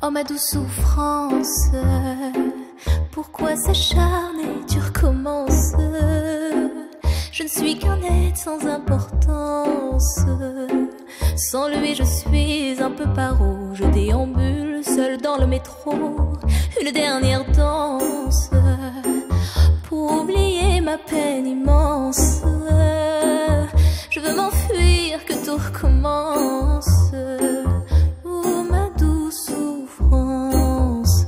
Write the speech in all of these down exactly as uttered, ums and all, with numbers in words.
Oh ma douce souffrance, pourquoi s'acharner, tu recommences? Je ne suis qu'un être sans importance. Sans lui je suis un peu paro. Je déambule seul dans le métro. Une dernière danse pour oublier ma peine immense. Je veux m'enfuir, que tout recommence. Oh ma douce souffrance.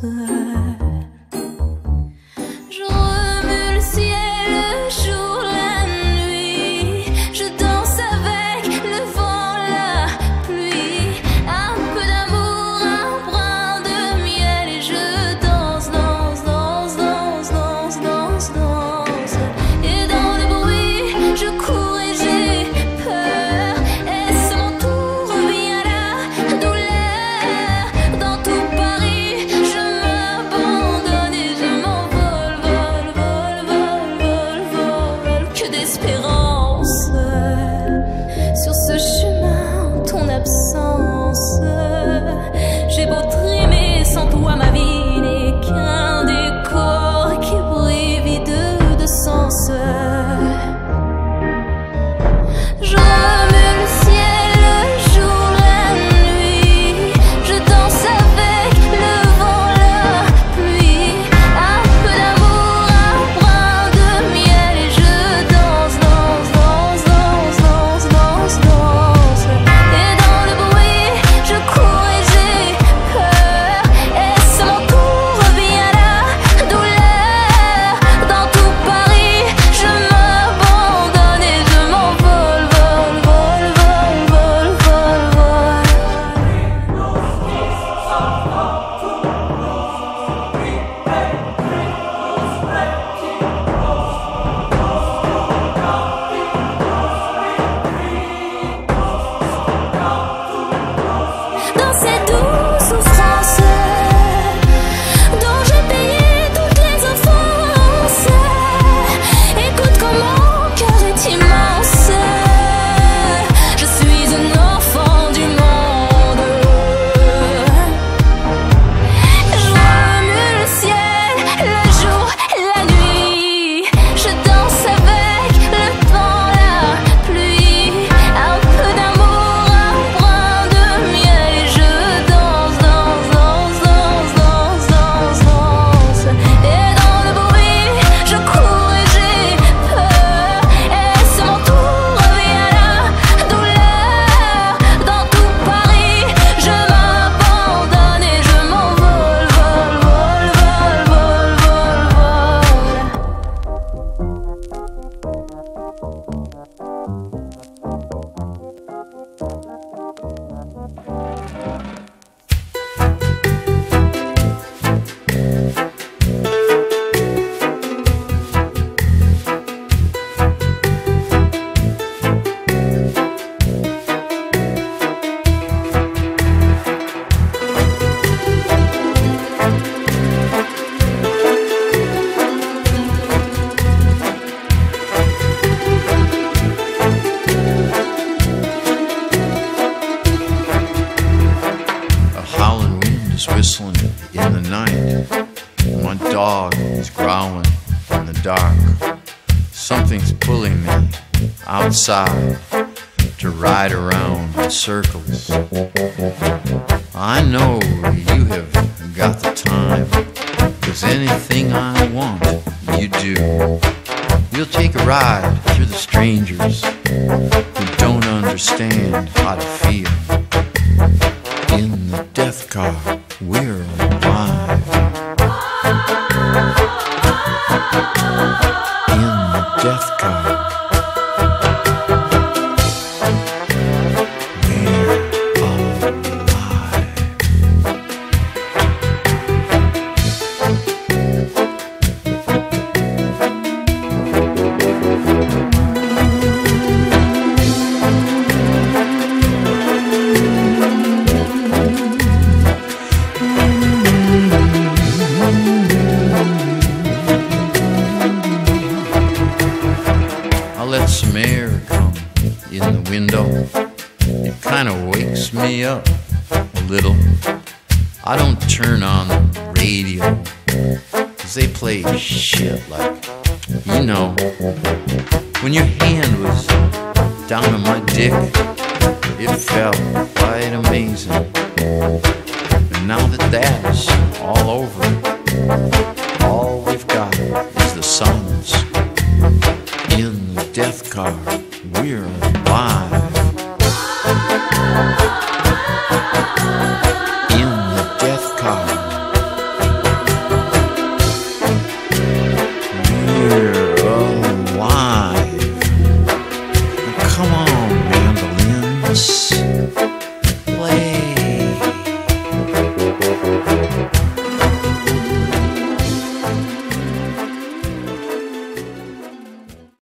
Je remue le ciel, le jour, la nuit. Je danse avec le vent, la pluie. Un peu d'amour, un brin de miel. Et je danse, danse, danse, danse, danse, danse, danse. Et dans le bruit, je cours et j'ai peur. Est-ce mon tour, revient la douleur? Dans tout Paris, je m'abandonne et je m'envole, vol, vol, vol, vol, vol. Que d'espérance sur ce chemin en ton absence. J'ai beau trimer, sans toi ma vie n'est qu'un décor qui brille vide de sens. Je remue le ciel, le jour, la nuit. Je danse avec le vent, la pluie. Un peu d'amour, un brin de miel. Et je danse, danse, danse, danse, danse, danse, danse. Et dans le bruit, je cours et j'ai peur. Est-ce mon tour, revient la douleur? Dans tout Paris, je m'abandonne et je m'envole, vol, vol, vol, vol, vol, vol. Dans cette douce souffrance dont j'ai payé toutes les offenses, écoute comme mon cœur est immense. Je suis un enfant du monde. Je remue le ciel, le jour, la nuit. Je danse avec le vent, la pluie. Un peu d'amour, un brin de miel. Et je danse, danse, danse, danse, danse, danse, danse. Et dans le bruit, je cours et j'ai peur. Est-ce mon tour, revient la douleur? Dans tout Paris, je m'abandonne et je m'envole, vol, vol, vol, vol, vol, vol. A howling wind is whistling in the night. My dog is growling in the dark. Something's pulling me outside to ride around in circles. I know you have got the time, 'cause anything I want, you do. You'll take a ride through the strangers who don't understand how to feel. In the death car, we're alive. In the death car, we're alive. I let some air come in the window. It kind of wakes me up a little. I don't turn on the radio, 'cause they play shit like, you know, when your hand was down on my dick, it felt quite amazing. And now that that's all over, all we've got is the silence. In the death car, we're alive.